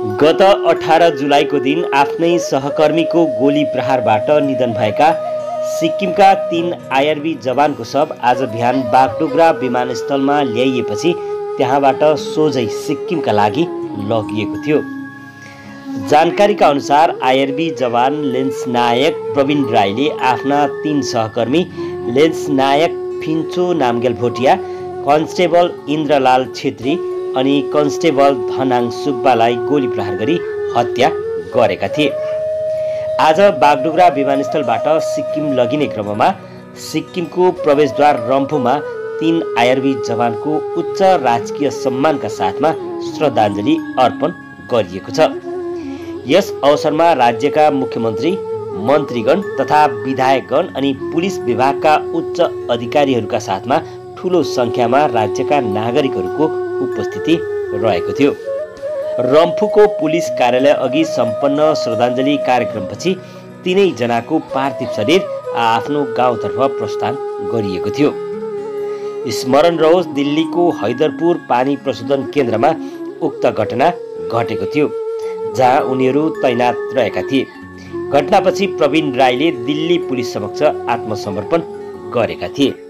गत 18 जुलाईको दिन आफ्नै सहकर्मीको गोली प्रहारबाट निधन भएका सिक्किमका 3 आईआरबी जवानको शव आज बिहान बागडोगरा विमानस्थलमा ल्याइएपछि त्यहाँबाट सोझै सिक्किमका लागि लगिएको थियो। जानकारीका अनुसार आईआरबी जवान लेन्स नायक प्रवीण राईले आफ्ना 3 सहकर्मी लेन्स नायक फिन्चो नामगेल भोटिया, कन्स्टेबल इन्द्रलाल छेत्री अनि कन्स्टेबल धनाङ सुब्बालाई गोली प्रहार गरी हत्या गरेका थिए। आज बागडोगरा विमानस्थलबाट सिक्किम लगिने क्रममा सिक्किमको प्रवेशद्वार रम्फूमा 3 आईआरबी जवानको उच्च राजकीय सम्मानका साथमा श्रद्धाञ्जली अर्पण गरिएको छ। यस अवसरमा राज्यका मुख्यमन्त्री, मन्त्रीगण तथा विधायकगण अनि पुलिस विभागका उच्च अधिकारीहरूका साथमा ठूलो संख्यामा राज्यका नागरिकहरूको उपस्थिति रहेको थियो। रम्फूको पुलिस कार्यालय अघि सम्पन्न श्रद्धाञ्जली कार्यक्रमपछि 3 जनाको पार्थिव शरीर आफ्नो गाउँतर्फ प्रस्थान गरिएको थियो। स्मरण रहोस्, दिल्लीको हैदरपुर पानी प्रशोधन केन्द्रमा उक्त घटना घटेको थियो, जहाँ उनीहरू तैनात रहेका थिए। घटनापछि प्रवीण राईले दिल्ली पुलिस समक्ष आत्मसमर्पण गरेका थिए।